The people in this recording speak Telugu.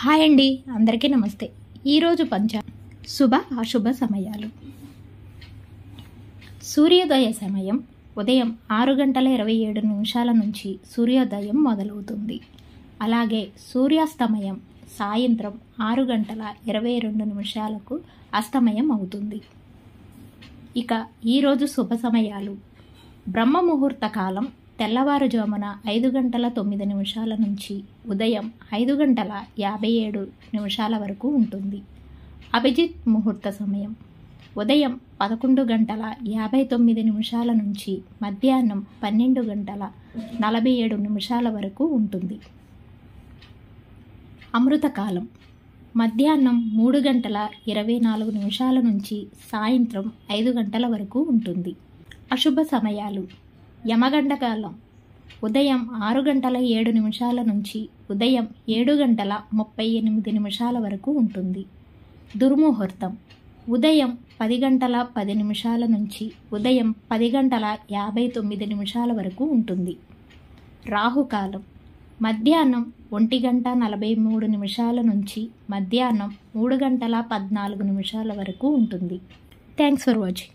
హాయ్ అండి, అందరికీ నమస్తే. ఈరోజు శుభ అశుభ సమయాలు. సూర్యోదయ సమయం ఉదయం 6:27 నుంచి సూర్యోదయం మొదలవుతుంది. అలాగే సూర్యాస్తమయం సాయంత్రం 6:22 అస్తమయం అవుతుంది. ఇక ఈరోజు శుభ సమయాలు: బ్రహ్మ ముహూర్త కాలం తెల్లవారుజామున 5:09 నుంచి ఉదయం 5:57 వరకు ఉంటుంది. అభిజిత్ ముహూర్త సమయం ఉదయం 11:59 నుంచి మధ్యాహ్నం 12:47 వరకు ఉంటుంది. అమృతకాలం మధ్యాహ్నం 3:24 నుంచి సాయంత్రం 5 గంటల వరకు ఉంటుంది. అశుభ సమయాలు: యమగండకాలం ఉదయం 6:07 నుంచి ఉదయం 7:38 వరకు ఉంటుంది. దుర్ముహూర్తం ఉదయం 10:10 నుంచి ఉదయం 10:59 వరకు ఉంటుంది. రాహుకాలం మధ్యాహ్నం 1:43 నుంచి మధ్యాహ్నం 3:14 వరకు ఉంటుంది. Thanks for watching.